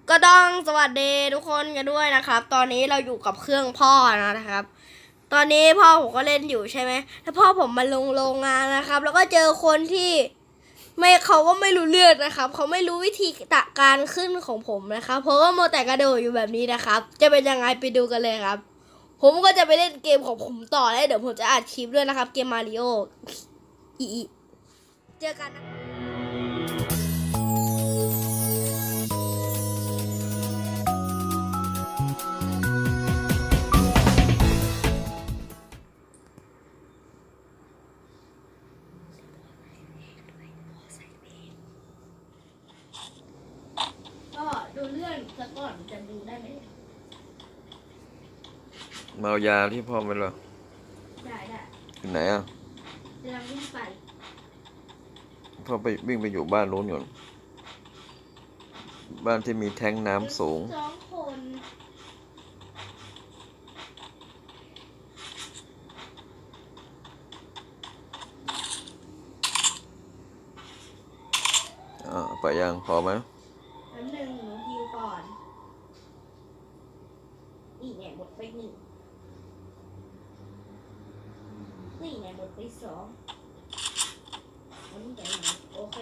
ก็ต้องสวัสดีทุกคนกันด้วยนะครับ ตอนนี้เราอยู่กับเครื่องพ่อนะครับ ตอนนี้พ่อผมก็เล่นอยู่ใช่ไหมแล้วพ่อผมมาลงโรงงานนะครับ แล้วก็เจอคนที่เขาก็ไม่รู้เรื่องนะครับเขาไม่รู้วิธีการขึ้นของผมนะครับเพราะว่าโมแต่กระโดดอยู่แบบนี้นะครับ จะเป็นยังไงไปดูกันเลยครับ ผมก็จะไปเล่นเกมของผมต่อแล้วเดี๋ยวผมจะอัดคลิปด้วยนะครับเกมมาริโอเจอกันนะก็ดูเรื่องซะก่อนจะดูได้ไหมเมายาที่พ่อไปเหรอได้ที่ไหนอ่ะเรื่องวิ่งไปพ่อไปวิ่งไปอยู่บ้านนู้นอยู่บ้านที่มีแท้งน้ำสูง 2 คนไปยังพอไหมแป๊บนึงหนูฮิวก่อนนี่ไงหมดไป1นี่ไงหมดไป2มันจะไหนโอเค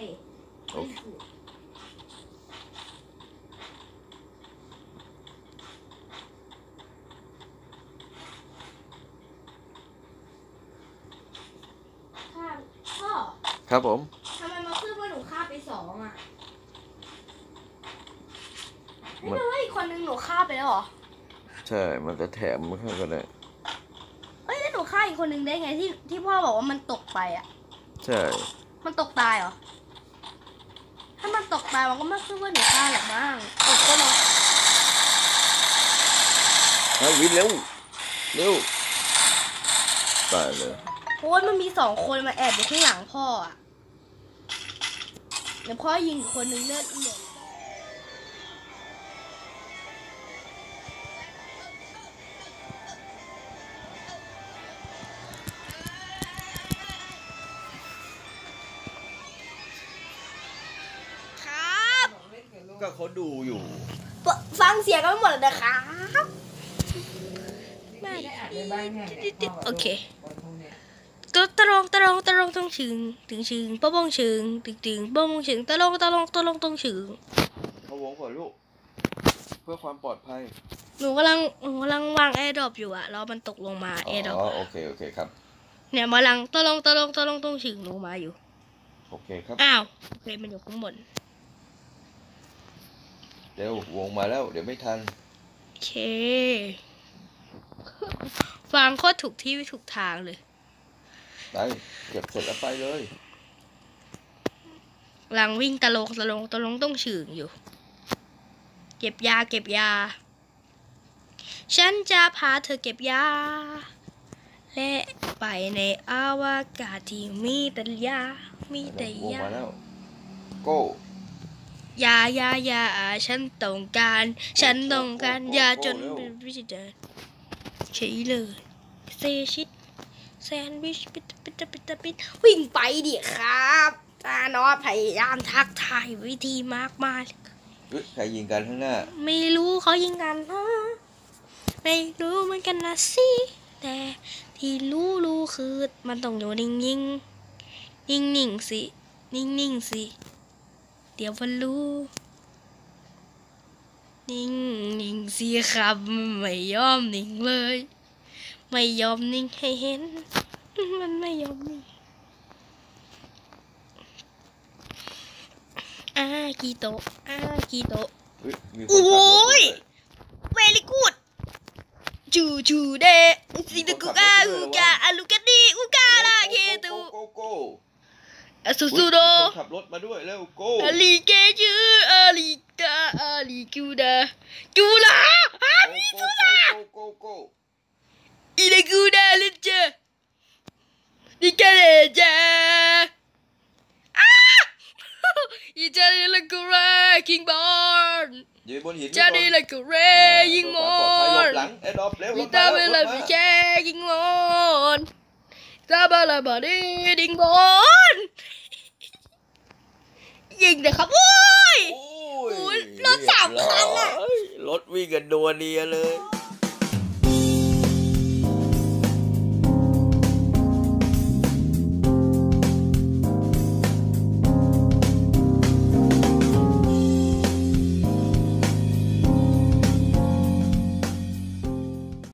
พ่อครับผมทำไมมาขึ้นว่าหนูฆ่าไป2อ่ะไม่รู้ว่าอีกคนนึงหนูฆ่าไปแล้วเหรอใช่มันจะแถมมันเข้าก็ได้แล้วหนูฆ่าอีกคนนึงได้ไงที่พ่อบอกว่ามันตกไปอ่ะใช่มันตกตายเหรอถ้ามันตกตายมันก็ไม่ขึ้นว่าหนูฆ่าหรอกมั้งตกก็เนาะวิ่งเร็วตายเลยเพราะว่ามันมี2 คนมาแอบอยู่ข้างหลังพ่ออ่ะเดี๋ยวพ่อยิงอีกคนนึงเลือดเหลือก็เขาดูอยู่ฟังเสียงกันหมดเลยนะครับโอเคตรงต้องชึงป้องชึงป้องชึงตรงต้องชึงเขาวงก่อนลูกเพื่อความปลอดภัยหนูกำลังวางแอร์ดรอปอยู่อะแล้วมันตกลงมาแอร์ดรอปโอเคครับเนี่ยกำลังตรงต้องชึงลงมาอยู่โอเคครับอ้าวโอเคมันอยู่ข้างบนเร็ววงมาแล้วเดี๋ยวไม่ทันโอเคฟังโคตรถูกที่ถูกทางเลยไปเก็บเสร็จแล้วไปเลยกำลังวิ่งตะลงต้องฉึงอยู่เก็บยาฉันจะพาเธอเก็บยาและไปในอวกาศที่มีแต่ยามาแล้วโก้ยาฉันต้องการยาจนเป็นวิธีเดินเฉยเลยเซชิตแซนด์วิชปิดวิ่งไปดิครับตานอพยายามทักทายวิธีมากใครยิงกันข้างหน้าไม่รู้เขายิงกันนะไม่รู้เหมือนกันนะสิแต่ที่รู้คือมันต้องอยู่นิ่งสิเดี๋ยวมันรู้นิ่งสิครับไม่ยอมนิ่งเลยไม่ยอมนิ่งให้เห็นมันไม่ยอมนิ่งกีโตโอ้ยเวลิกูดจูเดซิลกุกาอุกาอาลูกาดีอุกาลาเคตูสุโดขับรถมาด้วยแล้วโก้อาลีเกจูอาลีกูดามิสุดาอีเลกูดาเลเจดิกาเลจาอีจาริลกูเรคิงบอลจาริลกูเรยิงมอนวิตาเวลาวิแคยิงมอนตาบาลาบาดีดิงบอลยิงเลยครับโอ้ยรถ3 คันอ่ะรถวิ่งกันนัวเนียเลย